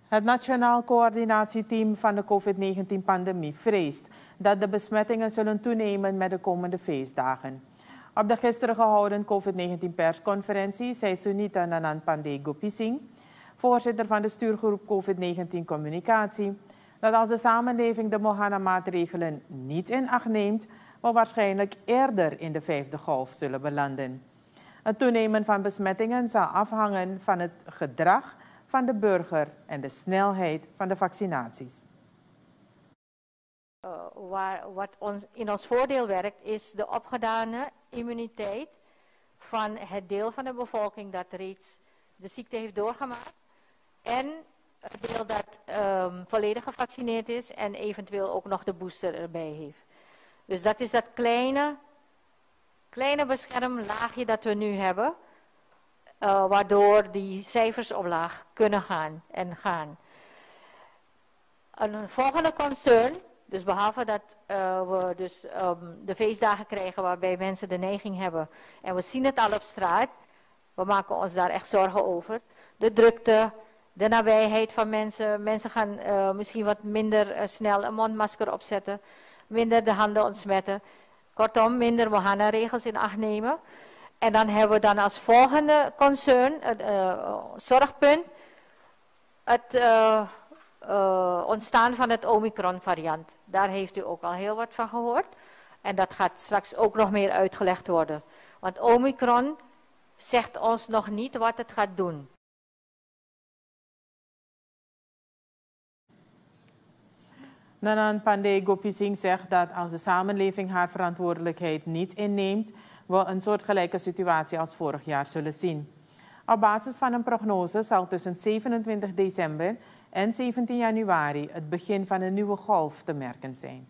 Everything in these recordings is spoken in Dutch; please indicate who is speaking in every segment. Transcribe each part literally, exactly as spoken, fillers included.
Speaker 1: Het Nationaal Coördinatieteam van de COVID negentien-pandemie vreest dat de besmettingen zullen toenemen met de komende feestdagen. Op de gisteren gehouden COVID negentien-persconferentie zei Sunita Nanan Pandey Gopising, voorzitter van de stuurgroep COVID negentien Communicatie, dat als de samenleving de Mohana-maatregelen niet in acht neemt, we waarschijnlijk eerder in de vijfde golf zullen belanden. Het toenemen van besmettingen zal afhangen van het gedrag van de burger en de snelheid van de vaccinaties.
Speaker 2: Uh, waar, wat ons, in ons voordeel werkt is de opgedane immuniteit van het deel van de bevolking dat reeds de ziekte heeft doorgemaakt en het deel dat um, volledig gevaccineerd is en eventueel ook nog de booster erbij heeft. Dus dat is dat kleine, kleine beschermlaagje dat we nu hebben, uh, waardoor die cijfers omlaag kunnen gaan en gaan. Een volgende concern, dus behalve dat uh, we dus um, de feestdagen krijgen waarbij mensen de neiging hebben, en we zien het al op straat, we maken ons daar echt zorgen over, de drukte, de nabijheid van mensen, mensen gaan uh, misschien wat minder uh, snel een mondmasker opzetten, minder de handen ontsmetten, kortom minder Mohana-regels in acht nemen. En dan hebben we dan als volgende concern, het uh, zorgpunt, het uh, uh, ontstaan van het Omicron-variant. Daar heeft u ook al heel wat van gehoord. En dat gaat straks ook nog meer uitgelegd worden. Want Omicron zegt ons nog niet wat het gaat doen.
Speaker 1: Nanan Pandey Gopising zegt dat als de samenleving haar verantwoordelijkheid niet inneemt, we een soortgelijke situatie als vorig jaar zullen zien. Op basis van een prognose zal tussen zevenentwintig december en zeventien januari het begin van een nieuwe golf te merken zijn.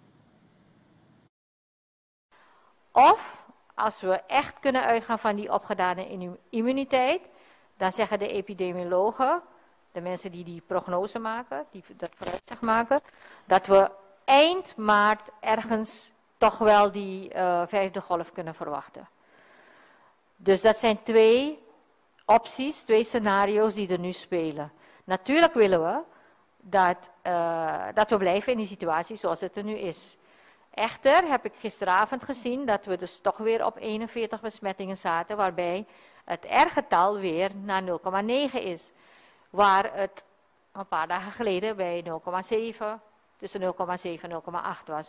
Speaker 2: Of als we echt kunnen uitgaan van die opgedane immuniteit, dan zeggen de epidemiologen, de mensen die die prognose maken, die dat vooruitzicht maken, dat we eind maart ergens toch wel die uh, vijfde golf kunnen verwachten. Dus dat zijn twee opties, twee scenario's die er nu spelen. Natuurlijk willen we dat, uh, dat we blijven in die situatie zoals het er nu is. Echter heb ik gisteravond gezien dat we dus toch weer op eenenveertig besmettingen zaten, waarbij het R-getal weer naar nul komma negen is. Waar het een paar dagen geleden bij nul komma zeven, tussen nul komma zeven en nul komma acht was.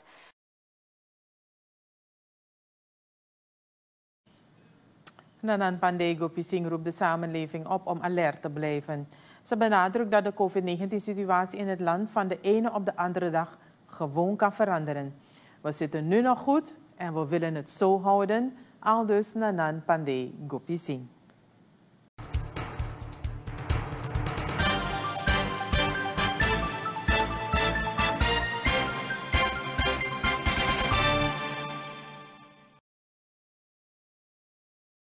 Speaker 1: Nanan Pandey Gopising roept de samenleving op om alert te blijven. Ze benadrukt dat de COVID negentien-situatie in het land van de ene op de andere dag gewoon kan veranderen. We zitten nu nog goed en we willen het zo houden, aldus Nanan Pandey Gopising.